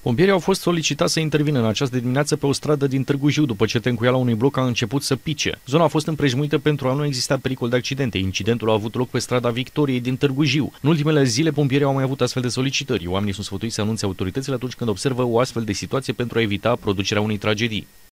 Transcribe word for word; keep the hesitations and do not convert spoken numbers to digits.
Pompierii au fost solicitați să intervină în această dimineață pe o stradă din Târgu Jiu, după ce tencuiala unui bloc a început să pice. Zona a fost împrejmuită pentru a nu exista pericol de accidente. Incidentul a avut loc pe strada Victoriei din Târgu Jiu. În ultimele zile, pompierii au mai avut astfel de solicitări. Oamenii sunt sfătuiți să anunțe autoritățile atunci când observă o astfel de situație pentru a evita producerea unei tragedii.